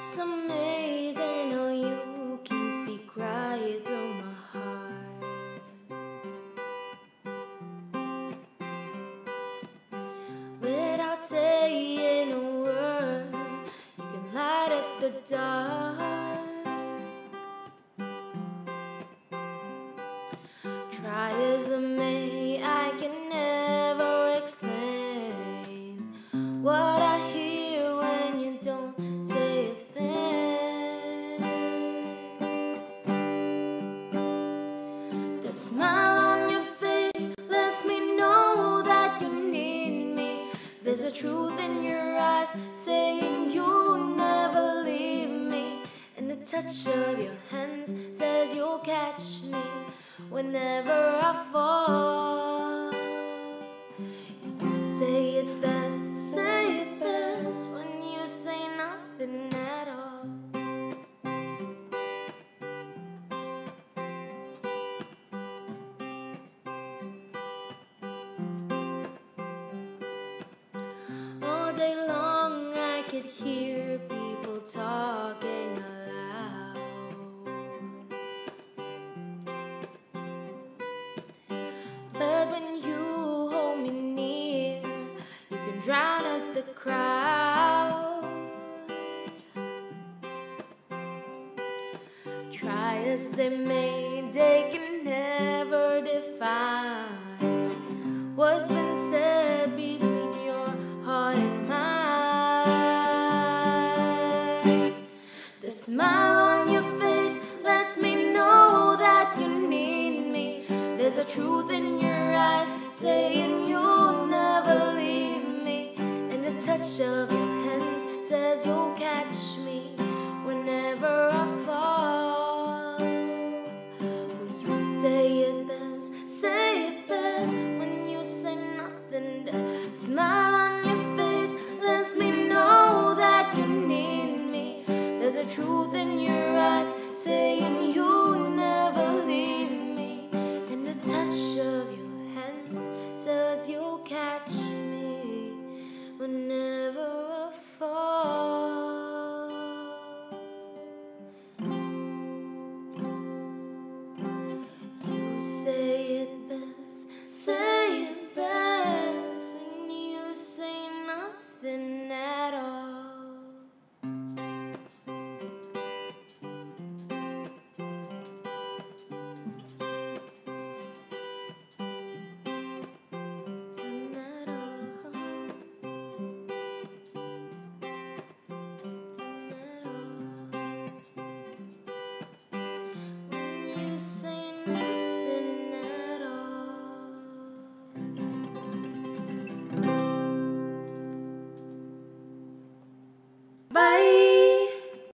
It's amazing how you can speak right through my heart. Without saying a word, you can light up the dark. Try as I may, I can never explain what I hear when you don't say a thing. The smile on your face lets me know that you need me. There's a truth in your eyes saying you'll never leave me. And the touch of your hands says you'll catch me whenever I fall. You say it best when you say nothing at all. All day long I could hear people talking aloud. But when you hold me near, you can drown out the crowd. Try as they may, they can never define what's been said between your heart and mine. The smile on your face lets me know that you need me. There's a truth in your eyes saying you'll never leave me. And the touch of your